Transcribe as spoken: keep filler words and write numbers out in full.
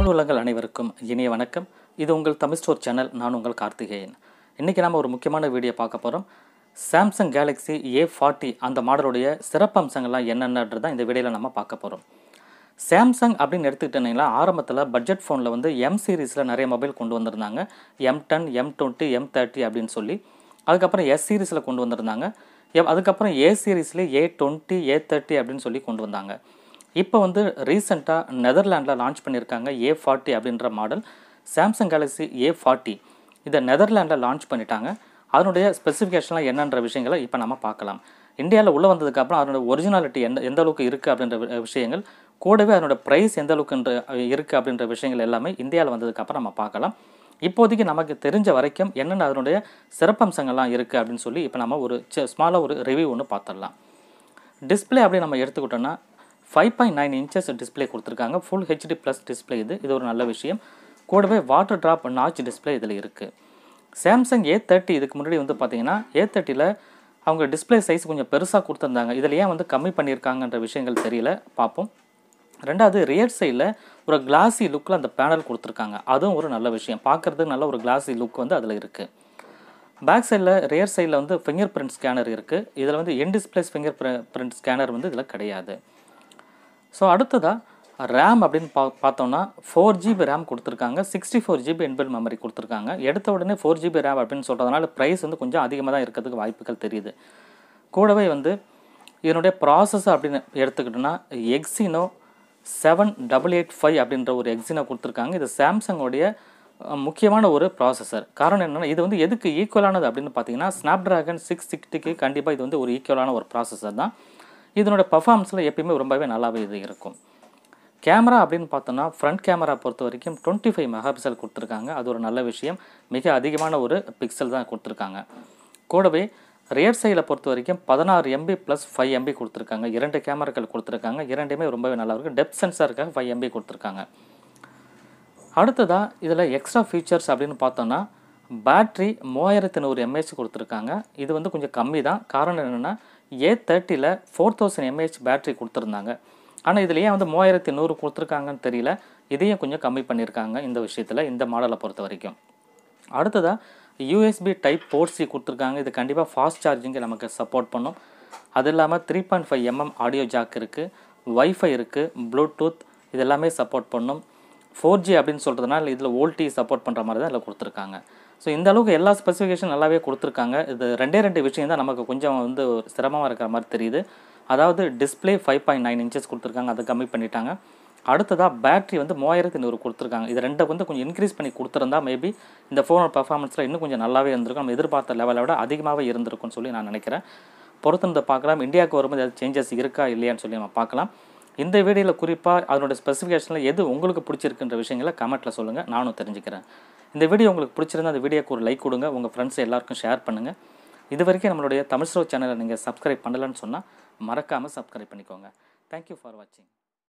தமிழ் உள்ளங்கள் அனைவருக்கும் இனிய வணக்கம். இது உங்கள் தமிழ் ஸ்டோர் சேனல். நான் உங்கள் கார்த்திகேயன். இன்றைக்கி நாம் ஒரு முக்கியமான வீடியோ பார்க்க போகிறோம். சாம்சங் கேலக்ஸி ஏ ஃபார்ட்டி அந்த மாடலுடைய சிறப்பம்சங்கள்லாம் என்னென்னது தான் இந்த வீடியோவில் நம்ம பார்க்க போகிறோம். சாம்சங் அப்படின்னு எடுத்துக்கிட்டீங்கன்னா ஆரம்பத்தில் பட்ஜெட் ஃபோனில் வந்து எம் சீரீஸில் நிறைய மொபைல் கொண்டு வந்திருந்தாங்க. M ten M twenty M thirty அப்படின்னு சொல்லி. அதுக்கப்புறம் எஸ் சீரீஸில் கொண்டு வந்திருந்தாங்க. அதுக்கப்புறம் ஏ சீரீஸ்லேயே ஏ டுவெண்ட்டி ஏ தேர்ட்டி அப்படின்னு சொல்லி கொண்டு வந்தாங்க. இப்போ வந்து ரீசெண்டாக நெதர்லாண்டில் லான்ச் பண்ணியிருக்காங்க ஏ ஃபார்ட்டி அப்படின்ற model. Samsung Galaxy A forty இதை நெதர்லாண்டில் லான்ச் பண்ணிட்டாங்க. அதனுடைய ஸ்பெசிஃபிகேஷன்லாம் என்னன்ற விஷயங்களை இப்போ நம்ம பார்க்கலாம். இந்தியாவில் உள்ளே வந்ததுக்கப்புறம் அதனுடைய ஒரிஜினாலிட்டி எந்த எந்த அளவுக்கு இருக்குது அப்படின்ற விஷயங்கள், கூடவே அதனோட ப்ரைஸ் எந்த அளவுக்கு இருக்குது அப்படின்ற விஷயங்கள் எல்லாமே இந்தியாவில் வந்ததுக்கப்புறம் நம்ம பார்க்கலாம். இப்போதைக்கு நமக்கு தெரிஞ்ச வரைக்கும் என்னென்ன அதனுடைய சிறப்பம்சங்கள்லாம் இருக்குது அப்படின்னு சொல்லி இப்போ நம்ம ஒரு ஸ்மாலாக ஒரு ரிவ்யூ ஒன்று பார்த்துடலாம். டிஸ்பிளே அப்படி நம்ம எடுத்துக்கிட்டோன்னா five point nine inches display கொடுத்துருக்காங்க. ஃபுல் ஹெச்டி ப்ளஸ் டிஸ்பிளே இது இது ஒரு நல்ல விஷயம். கூடவே வாட்டர் ட்ராப் நாச் டிஸ்பிளே இதில் இருக்குது. சாம்சங் ஏ தேர்ட்டி இதுக்கு முன்னாடி வந்து பார்த்தீங்கன்னா ஏ தேர்ட்டியில் அவங்க டிஸ்பிளே சைஸ் கொஞ்சம் பெருசாக கொடுத்துருந்தாங்க. இதில் ஏன் வந்து கம்மி பண்ணியிருக்காங்கன்ற விஷயங்கள் தெரியல, பார்ப்போம். ரெண்டாவது ரியர் சைடில் ஒரு கிளாஸி லுக்கில் அந்த பேனல் கொடுத்துருக்காங்க. அதுவும் ஒரு நல்ல விஷயம். பார்க்குறதுக்கு நல்ல ஒரு கிளாஸி லுக் வந்து அதில் இருக்குது. பேக் சைடில் ரியர் சைடில் வந்து ஃபிங்கர் பிரிண்ட் ஸ்கேனர் இருக்குது. இதில் வந்து in displays fingerprint scanner வந்து இதில் கிடையாது. ஸோ அடுத்ததாக ரேம் அப்படின்னு பா பார்த்தோன்னா ஃபோர் ஜிபி ரேம் கொடுத்துருக்காங்க. Sixty four GB inbuilt memory கொடுத்துருக்காங்க. எடுத்த உடனே ஃபோர் ஜிபி ரேம் அப்படின்னு சொல்கிறதுனால ப்ரைஸ் வந்து கொஞ்சம் அதிகமாக தான் இருக்கிறதுக்கு வாய்ப்புகள் தெரியுது. கூடவே வந்து இதனுடைய ப்ராசஸர் அப்படின்னு எடுத்துக்கிட்டோன்னா Exynos seven double eight five அப்படின்ற ஒரு எக்ஸினோ கொடுத்துருக்காங்க. இது சாம்சங்கோடைய முக்கியமான ஒரு ப்ராசஸர். காரணம் என்னென்னா இது வந்து எதுக்கு ஈக்குவலானது அப்படின்னு பார்த்தீங்கன்னா ஸ்னாப்ட்ராகன் சிக்ஸ் சிக்ஸ்டிக்கு கண்டிப்பாக இது வந்து ஒரு ஈக்குவலான ஒரு ப்ராசஸர் தான். இதனோட பர்ஃபார்மன்ஸில் எப்பயுமே ரொம்பவே நல்லாவே இது இருக்கும். கேமரா அப்படின்னு பார்த்தோன்னா ஃப்ரண்ட் கேமரா பொறுத்த வரைக்கும் டுவெண்ட்டி ஃபைவ் மெகா பிக்சல் கொடுத்துருக்காங்க. அது ஒரு நல்ல விஷயம். மிக அதிகமான ஒரு பிக்சல் தான் கொடுத்துருக்காங்க. கூடவே ரியர் சைடில் பொறுத்த வரைக்கும் பதினாறு எம்பி ப்ளஸ் ஃபைவ் எம்பி கொடுத்துருக்காங்க. இரண்டு கேமராக்கள் கொடுத்துருக்காங்க. இரண்டுமே ரொம்பவே நல்லா இருக்குது. டெப்த் சென்சாருக்காக ஃபைவ் எம்பி கொடுத்துருக்காங்க. அடுத்ததாக இதில் எக்ஸ்ட்ரா ஃபீச்சர்ஸ் அப்படின்னு பார்த்தோன்னா பேட்ரி மூவாயிரத்தி நூறு எம்ஏஹெச் கொடுத்துருக்காங்க. இது வந்து கொஞ்சம் கம்மி தான். காரணம் என்னென்னா ஏ தேர்ட்டியில் ஃபோர் தௌசண்ட் எம்ஏஹெச் பேட்ரி கொடுத்துருந்தாங்க. ஆனால் இதில் ஏன் வந்து மூவாயிரத்தி நூறு கொடுத்துருக்காங்கன்னு தெரியல. இதையும் கொஞ்சம் கம்மி பண்ணியிருக்காங்க இந்த விஷயத்தில், இந்த மாடலை பொறுத்த வரைக்கும். அடுத்ததாக யூஎஸ்பி டைப் போர்ட் சி கொடுத்துருக்காங்க. இது கண்டிப்பாக ஃபாஸ்ட் சார்ஜிங்கை நமக்கு சப்போர்ட் பண்ணும். அது இல்லாமல் three point five mm audio jack இருக்குது, வைஃபை இருக்குது, ப்ளூடூத் இது எல்லாமே சப்போர்ட் பண்ணும். ஃபோர் ஜி அப்படின்னு சொல்கிறதுனால இதில் வோல்டி சப்போர்ட் பண்ணுற மாதிரி தான் இதில் கொடுத்துருக்காங்க. ஸோ இந்த அளவுக்கு எல்லா ஸ்பெசிஃபிகேஷன் நல்லாவே கொடுத்துருக்காங்க. இது ரெண்டே ரெண்டு விஷயம் தான் நமக்கு கொஞ்சம் வந்து சிரமமாக இருக்கிற மாதிரி தெரியுது. அதாவது display five point nine inches கொடுத்துருக்காங்க, அதை கம்மி பண்ணிட்டாங்க. அடுத்ததாக பேட்ரி வந்து மூவாயிரத்தி நூறு கொடுத்துருக்காங்க. இது ரெண்டை வந்து கொஞ்சம் இன்க்ரீஸ் பண்ணி கொடுத்துருந்தா மேபி இந்த ஃபோனோட பர்ஃபார்மன்ஸில் இன்னும் கொஞ்சம் நல்லாவே இருந்திருக்கும். நம்ம எதிர்பார்த்த லெவலை விட அதிகமாகவே இருந்திருக்கும்னு சொல்லி நான் நினைக்கிறேன். பொறுத்திருந்து பார்க்கலாம். இந்தியாவுக்கு வரும்போது ஏதாவது சேஞ்சஸ் இருக்கா இல்லையான்னு சொல்லி நம்ம பார்க்கலாம். இந்த வீடியோவில் குறிப்பாக அதனோட ஸ்பெசிஃபிகேஷனில் எது உங்களுக்கு பிடிச்சிருக்குன்ற விஷயங்களை கமெண்ட்டில் சொல்லுங்கள், நானும் தெரிஞ்சுக்கிறேன். இந்த வீடியோ உங்களுக்கு பிடிச்சிருந்தா அந்த வீடியோக்கு ஒரு லைக் கொடுங்க, உங்கள் ஃப்ரெண்ட்ஸ் எல்லாருக்கும் ஷேர் பண்ணுங்கள். இது வரைக்கும் நம்மளுடைய தமிழ் ஸ்டோர் சேனலை நீங்கள் சப்ஸ்கிரைப் பண்ணலன்னு சொன்னால் மறக்காமல் சப்ஸ்கிரைப் பண்ணிக்கோங்க. தேங்க்யூ ஃபார் வாட்சிங்.